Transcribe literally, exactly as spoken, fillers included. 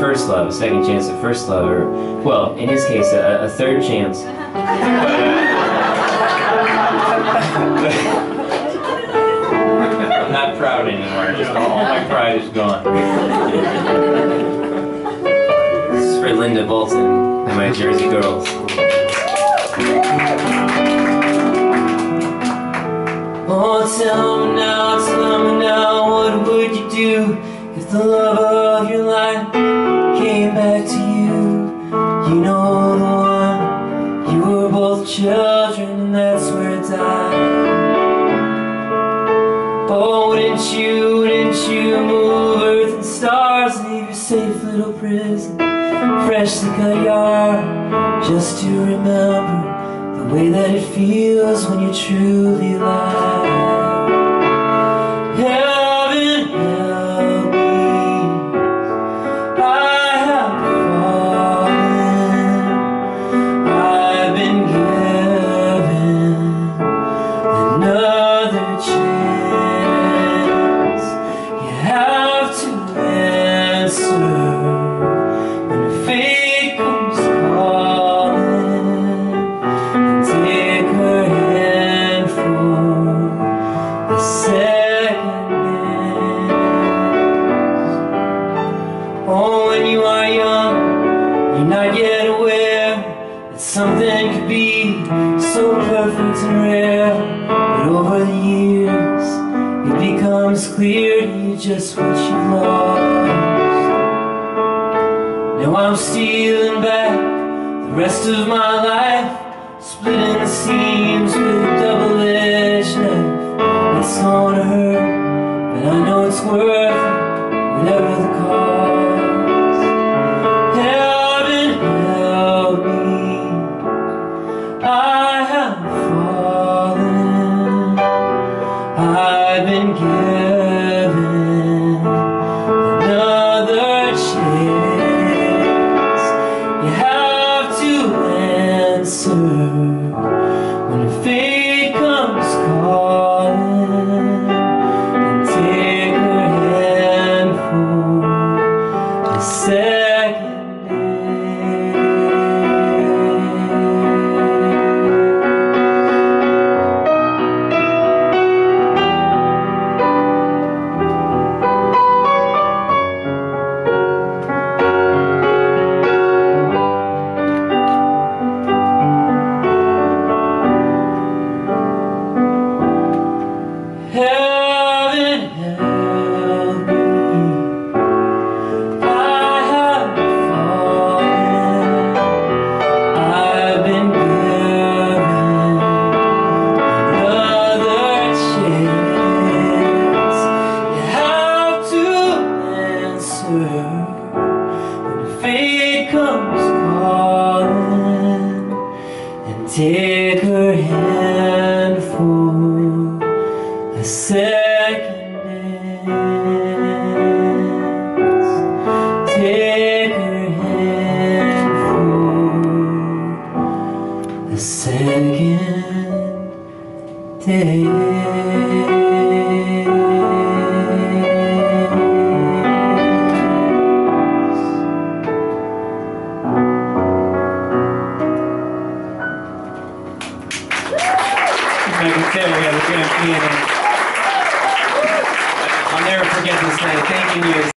first love, a second chance at first love, or, well, in his case, a, a third chance. I'm not proud anymore, just all my pride is gone. This is for Linda Bolton and my Jersey girls. Oh, tell me now, tell me now, what would you do if the love of your life came back to you? You know the one, you were both children and that's where it died. Oh, wouldn't you, wouldn't you move earth and stars, leave your safe little prison, freshly cut yard, just to remember the way that it feels when you're truly alive. Heaven help me, I have fallen, I've been given another chance. You have to answer when fate comes calling, and take her hand for a second glance. Oh, when you are young, you're not yet aware that something could be so perfect and rare, but over the years it becomes clear to you just what you've lost. Now I'm stealing back the rest of my life, splitting the seams with a double-edged knife. It's gonna hurt, but I know it's worth it, whatever the cost. Heaven help me, I have fallen, I've been given another chance. You have to answer when fate comes calling, and take her hand for a second Heaven help me, I have fallen, I've been given another chance. You have to answer when fate comes calling, and take